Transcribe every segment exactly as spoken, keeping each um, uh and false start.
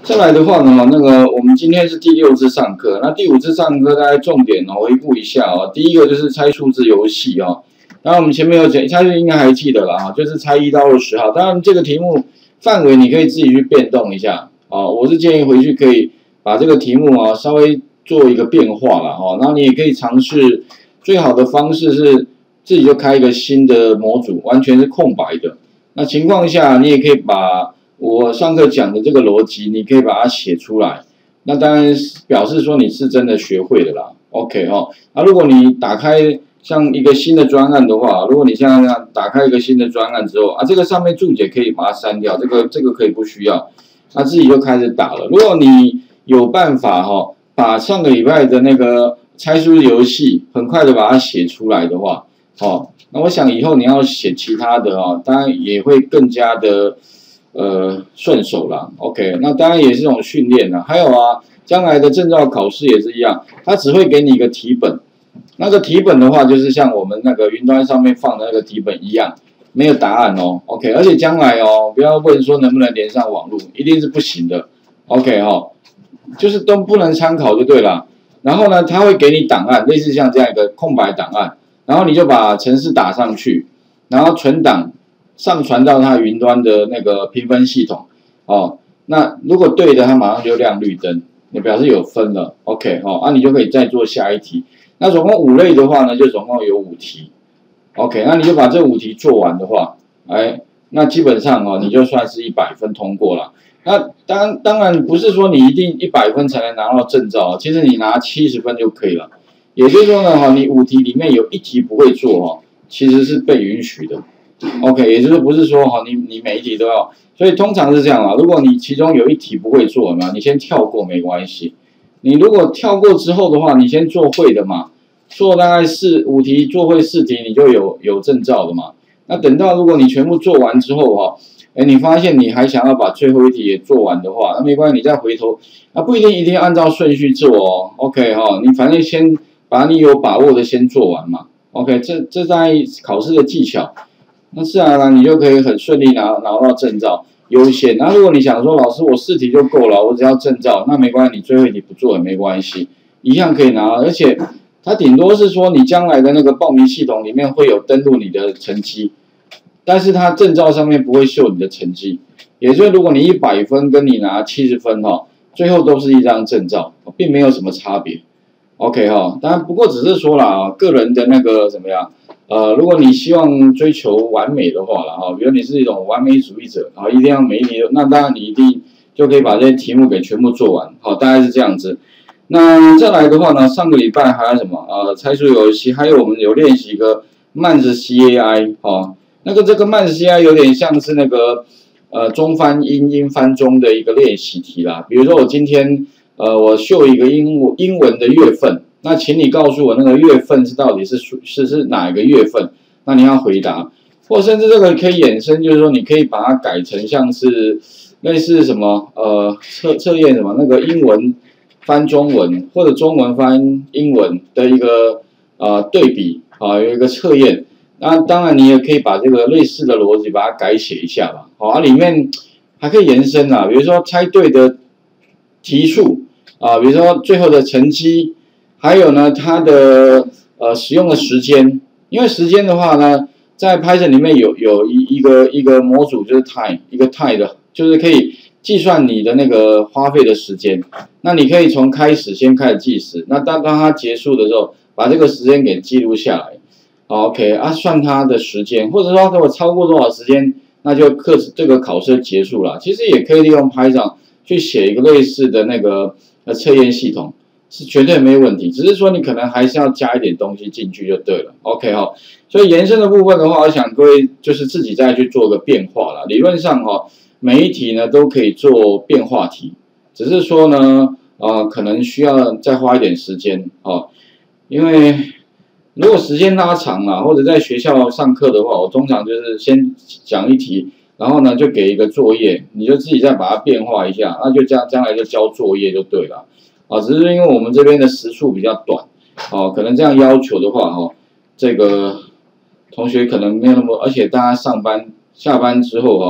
再来的话呢，那个我们今天是第六次上课，那第五次上课大概重点哦回顾一下哦。第一个就是猜数字游戏哦，当然我们前面有讲，下次应该还记得了哈，就是猜一到二十号。当然这个题目范围你可以自己去变动一下哦。我是建议回去可以把这个题目啊稍微做一个变化了哈。然后你也可以尝试，最好的方式是自己就开一个新的模组，完全是空白的。那情况下你也可以把我上课讲的这个逻辑，你可以把它写出来。那当然表示说你是真的学会了啦。OK 哈、哦，那如果你打开像一个新的专案的话，如果你像这样打开一个新的专案之后啊，这个上面注解可以把它删掉，这个这个可以不需要，那自己就开始打了。如果你有办法哈、哦，把上个礼拜的那个猜书游戏很快的把它写出来的话，哦，那我想以后你要写其他的哦，当然也会更加的。呃，顺手啦 ，OK， 那当然也是一种训练啦。还有啊，将来的证照考试也是一样，它只会给你一个题本，那个题本的话，就是像我们那个云端上面放的那个题本一样，没有答案哦 ，OK， 而且将来哦，不要问说能不能连上网络，一定是不行的 ，OK 哈、哦，就是都不能参考就对了。然后呢，它会给你档案，类似像这样一个空白档案，然后你就把程式打上去，然后存档。上传到它云端的那个评分系统，哦，那如果对的，它马上就亮绿灯，你表示有分了 ，OK 哦，那、啊、你就可以再做下一题。那总共五类的话呢，就总共有五题 ，OK， 那你就把这五题做完的话，哎，那基本上哦，你就算是一百分通过了。那当当然不是说你一定一百分才能拿到证照，其实你拿七十分就可以了。也就是说呢，哈，你五题里面有一题不会做哦，其实是被允许的。OK， 也就是不是说哈，你你每一题都要，所以通常是这样啦。如果你其中有一题不会做嘛，你先跳过没关系。你如果跳过之后的话，你先做会的嘛，做大概四五题，做会四题，你就有有证照的嘛。那等到如果你全部做完之后哈，哎，你发现你还想要把最后一题也做完的话，那没关系，你再回头，那不一定一定要按照顺序做哦。OK 哈，你反正先把你有把握的先做完嘛。OK， 这这在考试的技巧。那自然而然你就可以很顺利拿拿到证照优先。那如果你想说老师我四题就够了，我只要证照，那没关系，你最后一题不做也没关系，一样可以拿。而且它顶多是说你将来的那个报名系统里面会有登录你的成绩，但是它证照上面不会秀你的成绩。也就是如果你一百分跟你拿七十分哈，最后都是一张证照，并没有什么差别。OK 哈，当然不过只是说啦，个人的那个怎么样？呃，如果你希望追求完美的话了哈，比如你是一种完美主义者啊，一定要每一题，那当然你一定就可以把这些题目给全部做完，好，大概是这样子。那再来的话呢，上个礼拜还有什么呃猜数游戏，还有我们有练习一个慢字 C A I 哦，那个这个慢字 C A I 有点像是那个呃中翻英英翻中的一个练习题啦。比如说我今天呃我秀一个英文英文的月份。那请你告诉我那个月份是到底是是是哪一个月份？那你要回答，或甚至这个可以衍生，就是说你可以把它改成像是类似什么呃测测验什么那个英文翻中文或者中文翻英文的一个呃对比啊，有一个测验。那当然你也可以把这个类似的逻辑把它改写一下吧。好，啊里面还可以延伸啊，比如说猜对的题数啊，比如说最后的成绩。还有呢，它的呃使用的时间，因为时间的话呢，在 Python 里面有有一一个一个模组就是 time， 一个 time 的，就是可以计算你的那个花费的时间。那你可以从开始先开始计时，那当当它结束的时候，把这个时间给记录下来。好 OK 啊，算它的时间，或者说如果超过多少时间，那就课这个考试结束了。其实也可以利用 Python 去写一个类似的那个呃测验系统。是绝对没问题，只是说你可能还是要加一点东西进去就对了 ，OK 哈。所以延伸的部分的话，我想各位就是自己再去做个变化啦。理论上哈，每一题呢都可以做变化题，只是说呢，呃，可能需要再花一点时间哦。因为如果时间拉长了，或者在学校上课的话，我通常就是先讲一题，然后呢就给一个作业，你就自己再把它变化一下，那就将将来就交作业就对了。啊，只是因为我们这边的时数比较短，哦，可能这样要求的话，哦，这个同学可能没有那么，而且大家上班下班之后，哦，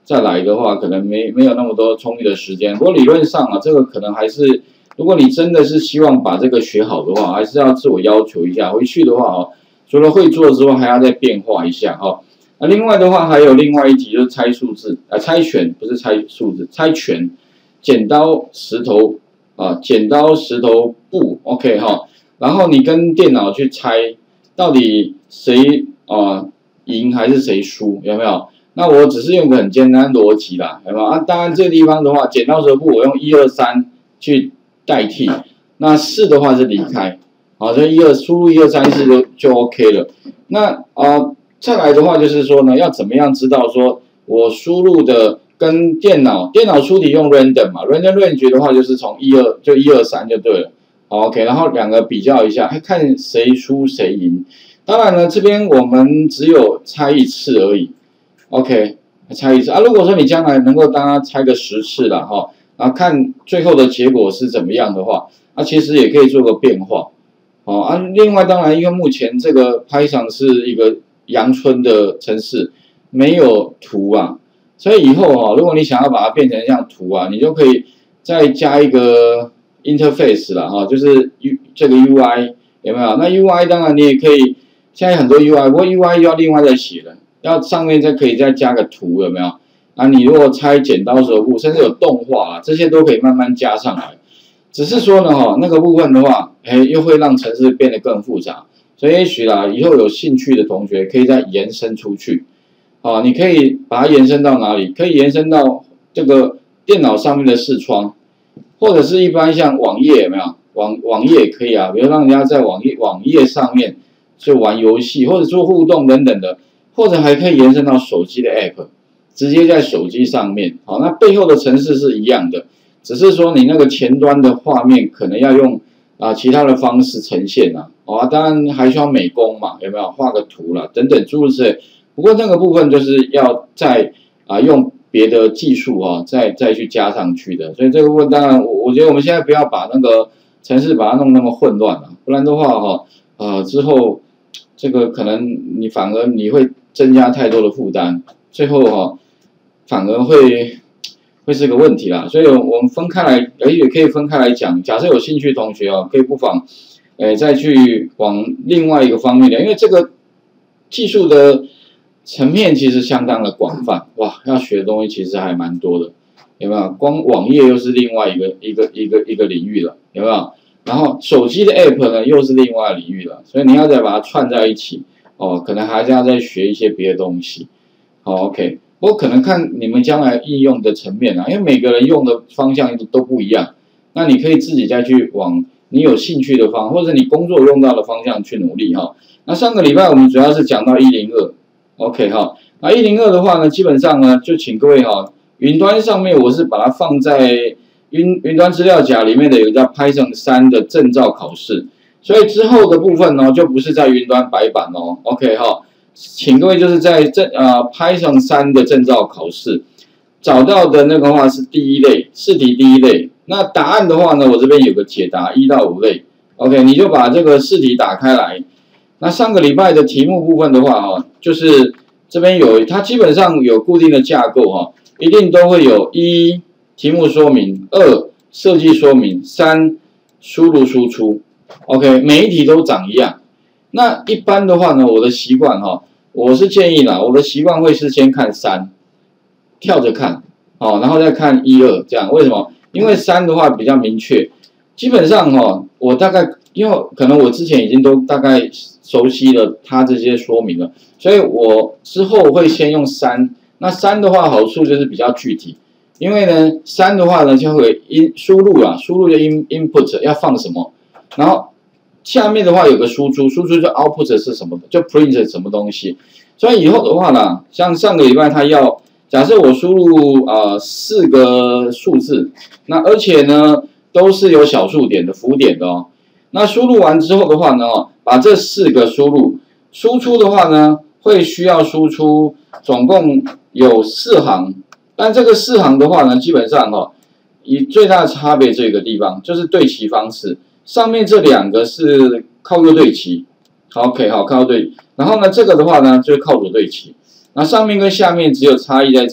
再来的话，可能没没有那么多充裕的时间。不过理论上啊，这个可能还是，如果你真的是希望把这个学好的话，还是要自我要求一下。回去的话哦，除了会做之外，还要再变化一下哈。那另外的话，还有另外一题就是猜数字啊，猜拳不是猜数字，猜拳，剪刀石头啊，剪刀石头布 ，OK 哈。然后你跟电脑去猜，到底谁啊赢还是谁输，有没有？那我只是用个很简单的逻辑啦，有没有？啊，当然这个地方的话，剪刀石头布，我用一二三去代替，那四的话是离开，好，这一二输入一二三四就就 OK 了。那啊、呃，再来的话就是说呢，要怎么样知道说我输入的跟电脑电脑出题用 random 嘛 ，random range 的话就是从一二就一二三就对了。OK， 然后两个比较一下，看谁输谁赢。当然呢，这边我们只有猜一次而已。OK， 猜一次啊。如果说你将来能够当他猜个十次了哈，然后看最后的结果是怎么样的话，那、啊、其实也可以做个变化。哦啊，另外当然，因为目前这个 Python 是一个阳春的程式，没有图啊，所以以后哈、哦，如果你想要把它变成像图啊，你就可以再加一个 interface 啦，哈，就是 U 这个 U I 有没有？那 U I 当然你也可以，现在很多 U I， 不过 U I 要另外再写了，要上面再可以再加个图，有没有？啊，你如果拆剪刀石头布，甚至有动画啊，这些都可以慢慢加上来。只是说呢，哈，那个部分的话，哎，又会让程式变得更复杂，所以也许啦，以后有兴趣的同学可以再延伸出去。啊，你可以把它延伸到哪里？可以延伸到这个电脑上面的视窗。或者是一般像网页有没有？网网页也可以啊，比如让人家在网页网页上面就玩游戏，或者做互动等等的，或者还可以延伸到手机的 App， 直接在手机上面。好，那背后的程式是一样的，只是说你那个前端的画面可能要用啊其他的方式呈现啊。哦，当然还需要美工嘛，有没有？画个图啦，等等诸如此类。不过那个部分就是要在啊用。别的技术啊，再再去加上去的，所以这个部分当然，我我觉得我们现在不要把那个程式把它弄那么混乱了，不然的话哈，呃之后这个可能你反而你会增加太多的负担，最后哈反而会会是个问题啦。所以我们分开来，而也可以分开来讲。假设有兴趣的同学哦，可以不妨诶再去往另外一个方面的，因为这个技术的。层面其实相当的广泛，哇，要学的东西其实还蛮多的，有没有？光网页又是另外一个一个一个一个领域了，有没有？然后手机的 App 呢又是另外领域了，所以你要再把它串在一起，哦，可能还是要再学一些别的东西。好 ，OK， 不过可能看你们将来应用的层面啊，因为每个人用的方向都不一样，那你可以自己再去往你有兴趣的方，或者你工作用到的方向去努力哈。那上个礼拜我们主要是讲到一零二。OK 哈，那一零二的话呢，基本上呢，就请各位哈，云端上面我是把它放在云云端资料夹里面的有一个叫 Python 三的证照考试，所以之后的部分呢，就不是在云端白板哦 ，OK 哈，请各位就是在证呃 Python 三的证照考试找到的那个话是第一类试题第一类，那答案的话呢，我这边有个解答一到五类 ，OK， 你就把这个试题打开来。那上个礼拜的题目部分的话，哈，就是这边有它基本上有固定的架构，哈，一定都会有一题目说明，二设计说明，三输入输出 ，OK， 每一题都长一样。那一般的话呢，我的习惯哈，我是建议啦，我的习惯会是先看三，跳着看，哦，然后再看一二这样。为什么？因为三的话比较明确，基本上哈，我大概因为可能我之前已经都大概熟悉了它这些说明了，所以我之后会先用三。那三的话好处就是比较具体，因为呢三的话呢就会in输入啊，输入的 in input 要放什么，然后下面的话有个输出，输出就 output 是什么，就 print 什么东西。所以以后的话呢，像上个礼拜他要假设我输入呃四个数字，那而且呢都是有小数点的浮点的哦。那输入完之后的话呢，把这四个输入，输出的话呢，会需要输出总共有四行，但这个四行的话呢，基本上哈，以最大的差别这个地方就是对齐方式，上面这两个是靠右对齐 ，OK 好靠右对，然后呢这个的话呢就是靠左对齐，那上面跟下面只有差异在这里，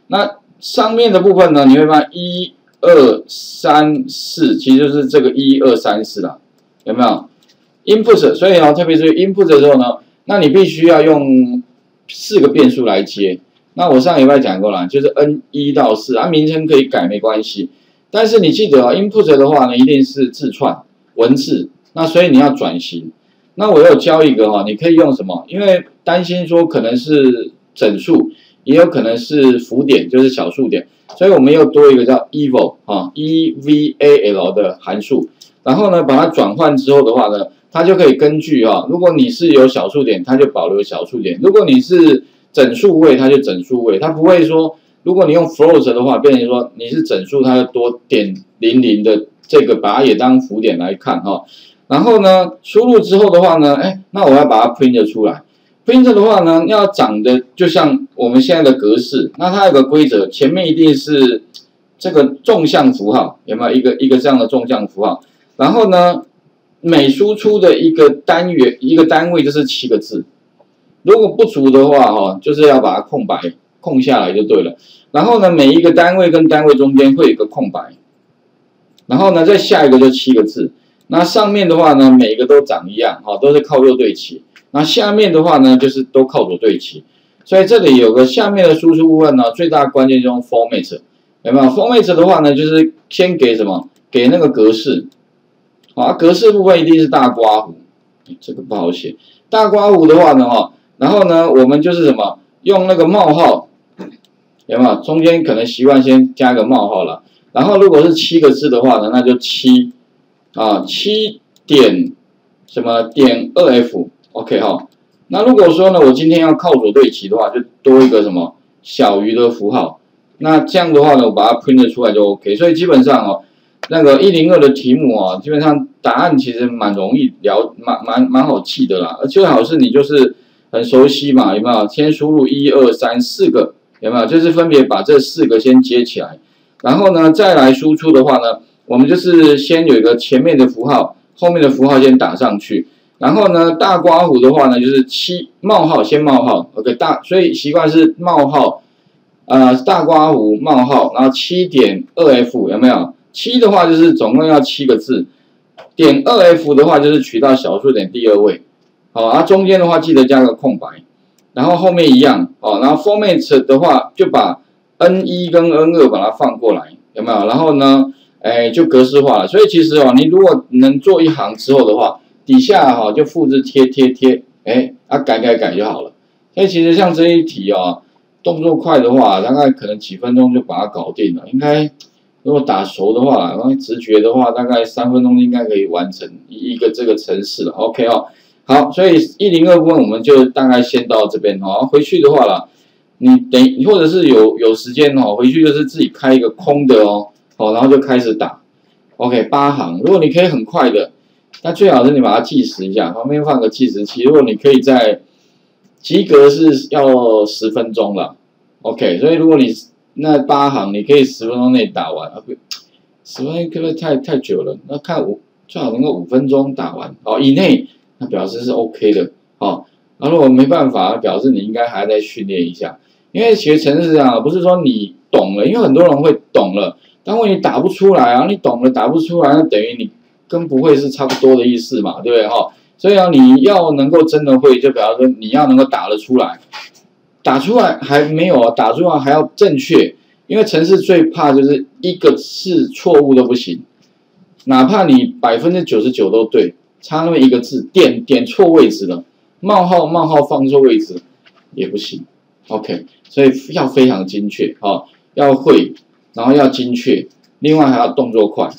那上面的部分呢，你会发现一二三四，其实就是这个一二三四啦，有没有 ？input， 所以哦，特别是 input 的时候呢，那你必须要用四个变数来接。那我上礼拜讲过了，就是 n 一到四，啊，名称可以改没关系，但是你记得啊 ，input 的话呢，一定是字串文字，那所以你要转型。那我有教一个哈，你可以用什么？因为担心说可能是整数，也有可能是浮点，就是小数点，所以我们又多一个叫 eval 啊 ，e v a l 的函数。然后呢，把它转换之后的话呢，它就可以根据哈，如果你是有小数点，它就保留小数点；如果你是整数位，它就整数位，它不会说，如果你用 float 的话，变成说你是整数，它就多点零零的这个，把它也当浮点来看哈。然后呢，输入之后的话呢，哎，那我要把它 print 出来。print 的话呢，要长得就像我们现在的格式，那它有个规则，前面一定是这个纵向符号，有没有一个一个这样的纵向符号？然后呢，每输出的一个单元一个单位就是七个字。如果不足的话，哈，就是要把它空白空下来就对了。然后呢，每一个单位跟单位中间会有一个空白。然后呢，再下一个就七个字。那上面的话呢，每一个都长一样，哈，都是靠右对齐。那下面的话呢，就是都靠左对齐。所以这里有个下面的输出部分呢，最大关键就是用 format， 有没有 ？format 的话呢，就是先给什么？给那个格式。啊，格式部分一定是大括弧，这个不好写。大括弧的话呢，哈。然后呢，我们就是什么，用那个冒号，有没有？中间可能习惯先加个冒号了。然后如果是七个字的话呢，那就七啊，七点什么点二 f，OK 哈。那如果说呢，我今天要靠左对齐的话，就多一个什么小于的符号。那这样的话呢，我把它 print 出来就 OK。所以基本上哦，那个一零二的题目哦，基本上答案其实蛮容易了，蛮蛮蛮好记的啦。而最好是你就是。很熟悉嘛，有没有？先输入一二三四个，有没有？就是分别把这四个先接起来，然后呢，再来输出的话呢，我们就是先有一个前面的符号，后面的符号先打上去，然后呢，大括弧的话呢，就是七冒号先冒号 ，OK 大，所以习惯是冒号，呃，大括弧冒号，然后七点二 f 有没有？七的话就是总共要七个字，点二 f 的话就是取到小数点第二位。好，然后中间的话记得加个空白，然后后面一样，哦，然后 format 的话就把 n 一 跟 n 二把它放过来，有没有？然后呢，哎，就格式化了。所以其实哦，你如果能做一行之后的话，底下哈、哦、就复制贴贴贴，哎，啊改改改就好了。所以其实像这一题哦，动作快的话，大概可能几分钟就把它搞定了。应该如果打熟的话，然后直觉的话，大概三分钟应该可以完成一个这个程式了。OK 哦。好，所以一零二部分我们就大概先到这边哈。回去的话啦，你等或者是有有时间哈，回去就是自己开一个空的哦，好，然后就开始打。OK， 八行。如果你可以很快的，那最好是你把它计时一下，旁边放个计时器。如果你可以在及格是要十分钟了 ，OK。所以如果你那八行你可以十分钟内打完，啊不，十分钟可不可以太太久了？那看五最好能够五分钟打完哦以内。那表示是 OK 的，哦，然后如果没办法，表示你应该还在训练一下，因为学程式啊，不是说你懂了，因为很多人会懂了，但问题打不出来啊，你懂了打不出来，那等于你跟不会是差不多的意思嘛，对不对哈？所以啊，你要能够真的会，就比方说你要能够打得出来，打出来还没有啊，打出来还要正确，因为程式最怕就是一个字错误都不行，哪怕你百分之九十九都对。差那么一个字，点点错位置了，冒号冒号放错位置也不行 ，OK， 所以要非常精确哦，要会，然后要精确，另外还要动作快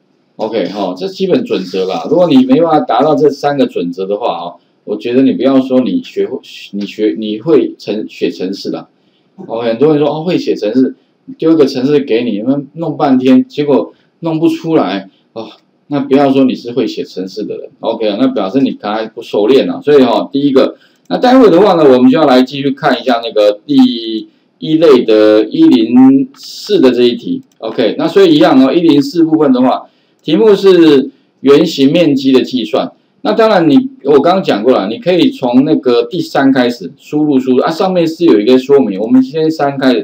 ，OK 哈、哦，这基本准则啦。如果你没办法达到这三个准则的话哦，我觉得你不要说你学会，你学你会程写程式啦 ，OK， 很多人说哦会写程式，丢一个程式给你，们弄半天，结果弄不出来哦。那不要说你是会写程式的人 ，OK， 那表示你可能还不熟练啊。所以哈、哦，第一个，那待会的话呢，我们就要来继续看一下那个第一类的一零四的这一题 ，OK， 那所以一样哦，一零四部分的话，题目是圆形面积的计算。那当然你我刚刚讲过了，你可以从那个第三开始输入输入啊，上面是有一个说明，我们先三开始。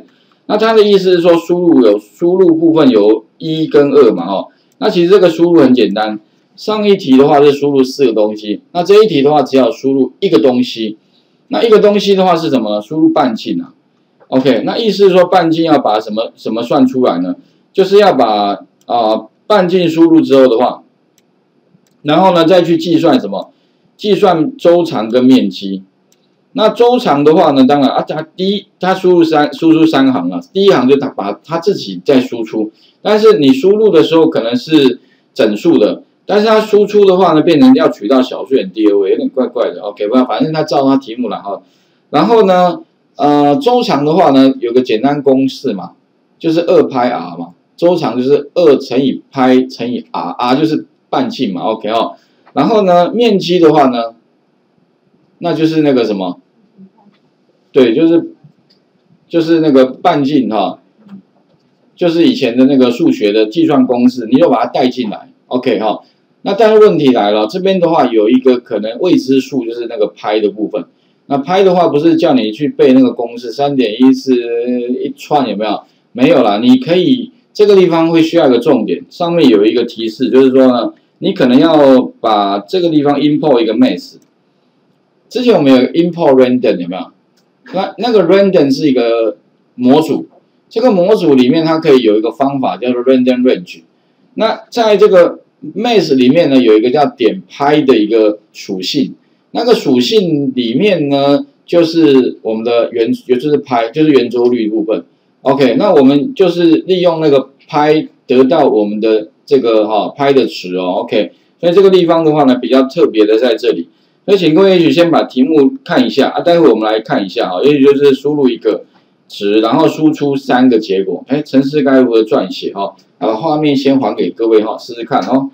那它的意思是说，输入有输入部分有一跟二嘛，哦，那其实这个输入很简单。上一题的话是输入四个东西，那这一题的话只要输入一个东西。那一个东西的话是什么呢？输入半径啊。OK， 那意思是说半径要把什么什么算出来呢？就是要把啊、呃、半径输入之后的话，然后呢再去计算什么？计算周长跟面积。那周长的话呢，当然啊，它第一它输入三输出三行了，第一行就它把它自己在输出，但是你输入的时候可能是整数的，但是它输出的话呢，变成要取到小数点第二位，有点怪怪的。OK， 不，反正它照它题目来哈。然后呢，呃，周长的话呢，有个简单公式嘛，就是二派 r 嘛，周长就是二乘以派乘以 r，r 就是半径嘛。OK 哦，然后呢，面积的话呢，那就是那个什么。对，就是就是那个半径哈，就是以前的那个数学的计算公式，你就把它带进来 ，OK 哈。那但是问题来了，这边的话有一个可能未知数，就是那个派的部分。那派的话不是叫你去背那个公式，三点一四一串有没有？没有啦，你可以这个地方会需要一个重点，上面有一个提示，就是说呢，你可能要把这个地方 import 一个 math。之前我们有 import random 有没有？那那个 random 是一个模组，这个模组里面它可以有一个方法叫做 random range。那在这个 math 里面呢，有一个叫点派的一个属性，那个属性里面呢，就是我们的圆，也就是派，就是圆周率部分。OK， 那我们就是利用那个派得到我们的这个哈派的值哦。OK， 所以这个地方的话呢，比较特别的在这里。所以请各位也许先把题目看一下啊，待会我们来看一下啊，也许就是输入一个值，然后输出三个结果。哎，程式该如何撰写哈？把画面先还给各位哈，试试看哦。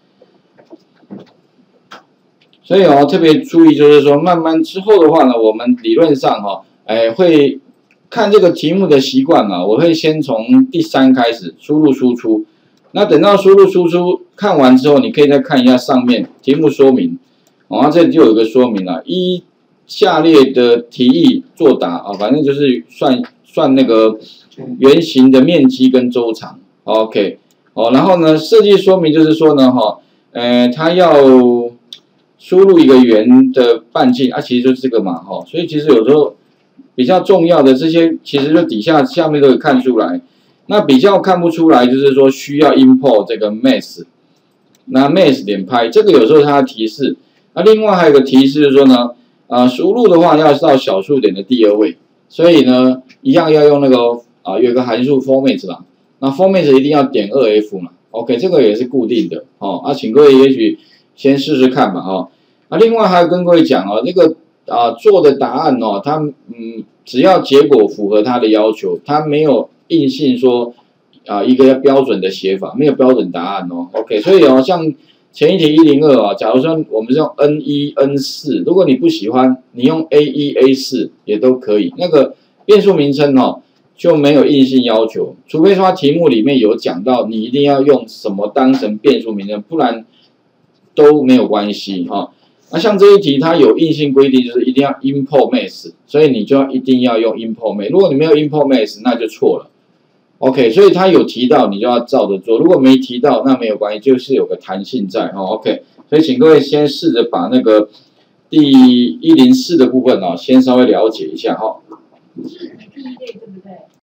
所以哦，特别注意就是说，慢慢之后的话呢，我们理论上哈，哎会看这个题目的习惯啊，我会先从第三开始输入输出。那等到输入输出看完之后，你可以再看一下上面题目说明。哦，这里就有一个说明了，依下列的题意作答啊，反正就是算算那个圆形的面积跟周长。OK， 哦，然后呢，设计说明就是说呢，哈，呃，它要输入一个圆的半径啊，其实就是这个嘛，哈，所以其实有时候比较重要的这些，其实就底下下面都可以看出来。那比较看不出来，就是说需要 import 这个 math， 那 math 点派这个有时候它的提示。那另外还有一个提示就是说呢，啊、呃，输入的话要到小数点的第二位，所以呢，一样要用那个啊、呃，有一个函数 format 啦，那 format 一定要点 二 F 嘛 ，OK， 这个也是固定的哦。啊，请各位也许先试试看吧，哦。啊，另外还有跟各位讲哦，这个啊、呃、做的答案哦，它嗯，只要结果符合它的要求，它没有硬性说啊、呃、一个标准的写法，没有标准答案哦 ，OK， 所以哦像。前一题一零二啊，假如说我们是用 N 一 N 四，如果你不喜欢，你用 A 一 A 四也都可以。那个变数名称哦就没有硬性要求，除非说它题目里面有讲到你一定要用什么当成变数名称，不然都没有关系哈、哦。那像这一题它有硬性规定，就是一定要 import math， 所以你就要一定要用 import math。如果你没有 import math， 那就错了。OK， 所以他有提到，你就要照着做。如果没提到，那没有关系，就是有个弹性在哦。OK， 所以请各位先试着把那个第一零四的部分哦，先稍微了解一下哈、哦。